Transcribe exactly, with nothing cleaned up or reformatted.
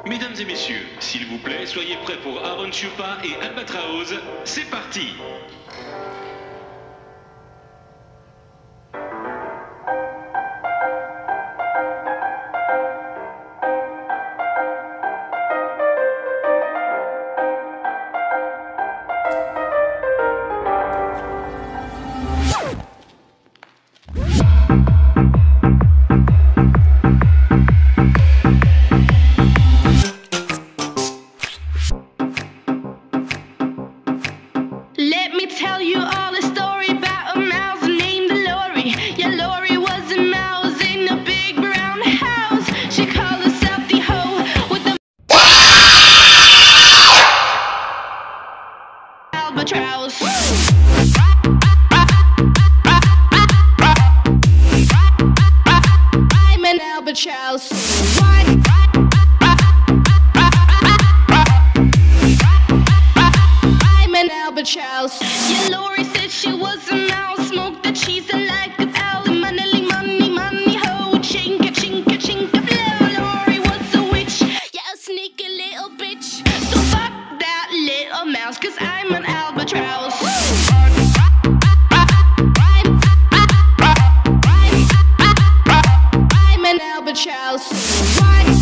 Mesdames et messieurs, s'il vous plaît, soyez prêts pour Aaron Chupa et Albatraoz. C'est parti! Let me tell you all a story about a mouse named Lori. Yeah, Lori was a mouse in a big brown house. She called herself the hoe with the albatross. I'm an albatross. Why? Albatross. Yeah, Lori said she was a mouse, smoked the cheese and liked it all. Money, money, money, ho, chinka, chinka, chinka, flow. Lori was a witch, yeah, a sneaky little bitch. So fuck that little mouse, cause I'm an albatross. I'm, I'm, I'm an albatross. Why?